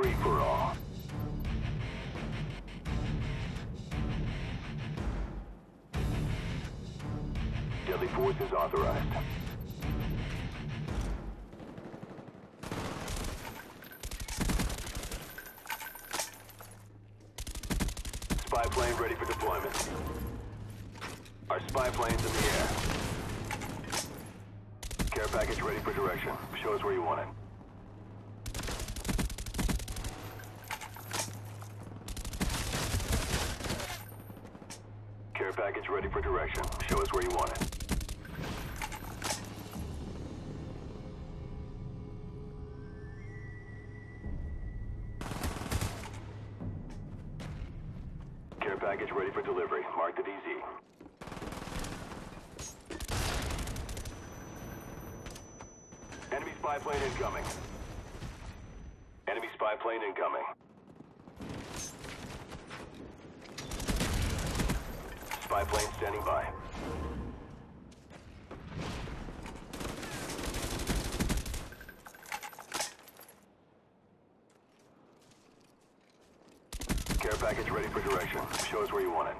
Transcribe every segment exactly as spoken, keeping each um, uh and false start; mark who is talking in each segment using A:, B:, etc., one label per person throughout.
A: free for all. Deadly force is authorized. Spy plane ready for deployment. Our spy plane's in the air. Care package ready for direction. Show us where you want it. Care package ready for direction. Show us where you want it. Care package ready for delivery. Mark the D Z. Enemy spy plane incoming. Enemy spy plane incoming. Spy plane standing by. Care package ready for direction. Show us where you want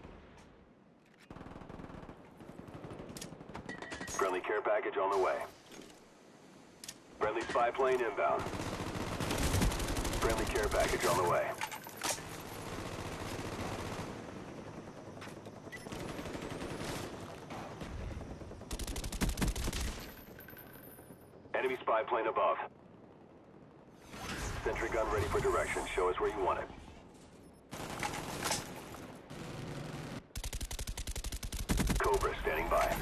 A: it. Friendly care package on the way. Friendly spy plane inbound. Friendly care package on the way. Enemy spy plane above. Sentry gun ready for direction. Show us where you want it. Cobra standing by.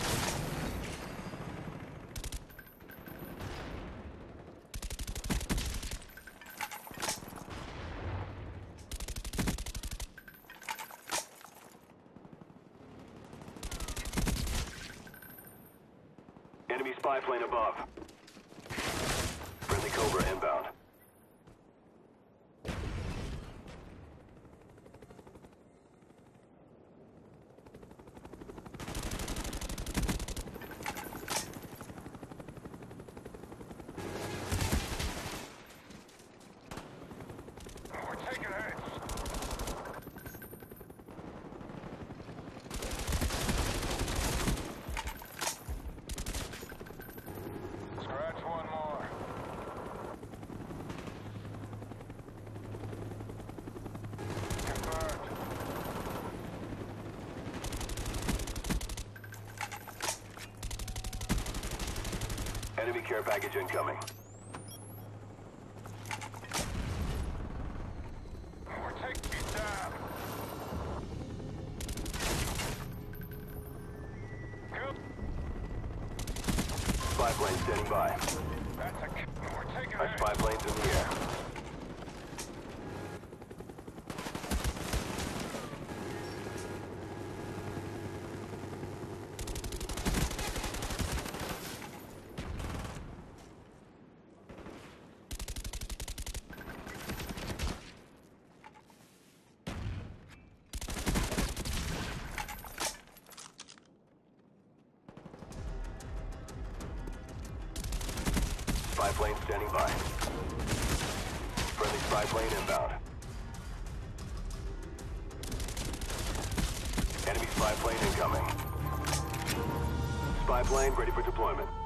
A: Enemy spy plane above. Friendly Cobra inbound.
B: We're taking hits. Scratch one more. Confirmed.
A: Enemy care package incoming.
B: We're taking it down. Good.
A: Spy plane standing by.
B: That's a... We're taking
A: Our
B: hits.
A: spy plane's in the air. Spy plane standing by. Friendly spy plane inbound. Enemy spy plane incoming. Spy plane ready for deployment.